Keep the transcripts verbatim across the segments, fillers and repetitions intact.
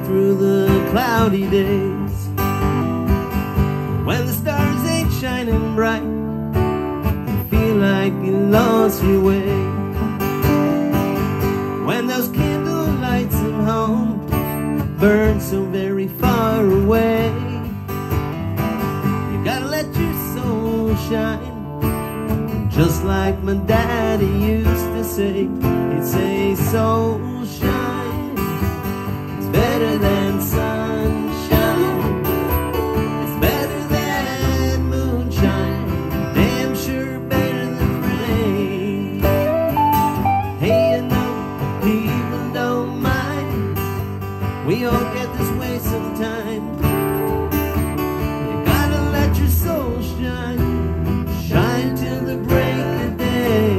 through the cloudy days. When the stars ain't shining bright, you feel like you lost your way. When those candle lights at home burn so very far away, you gotta let your soul shine. Just like my daddy used to say, he'd say, soul shine, it's better than sunshine, it's better than moonshine, damn sure better than rain. Hey, you know, people don't mind, we all get this way sometime. You gotta let your soul shine, shine till the break of day.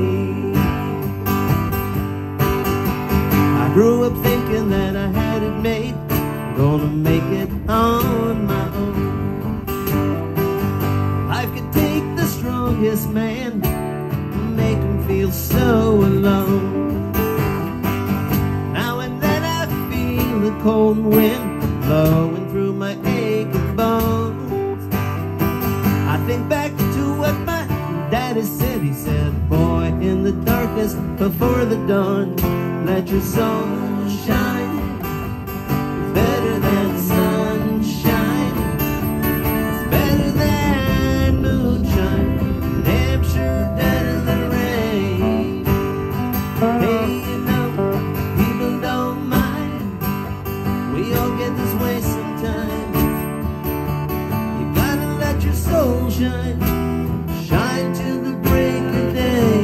I grew up thinking that I had it made, gonna make it on my own. Life could take the strongest man, make him feel so alone. Now and then I feel the cold wind blowing through my aching bones. I think back to what my daddy said. He said, boy, in the darkness before the dawn, let your soul shine. It's better than sunshine, it's better than moonshine, damn sure better than rain. Hey, you know, people don't mind, we all get this way sometime. You gotta let your soul shine, shine till the break of day.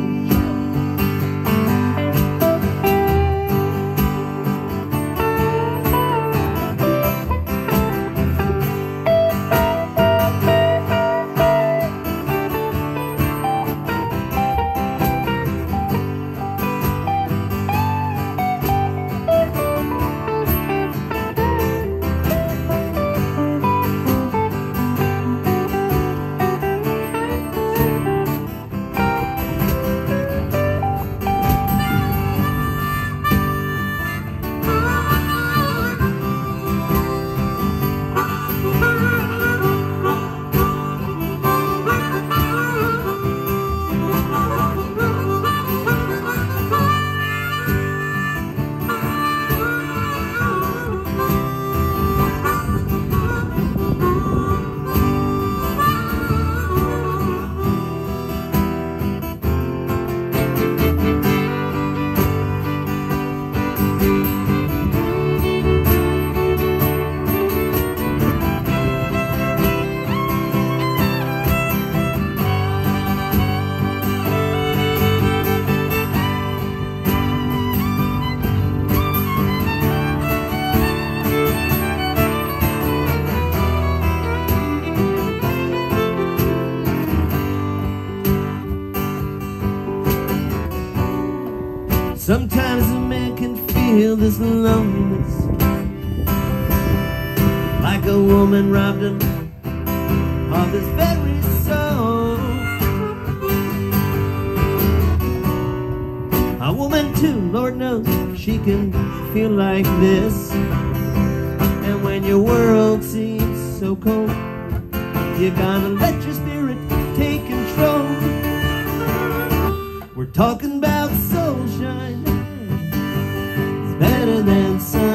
Sometimes a man can feel this loneliness, like a woman robbed him of his very soul. A woman too, Lord knows, she can feel like this. And when your world seems so cold, you gotta let your spirit take control. We're talking about soulshine, it's better than sun.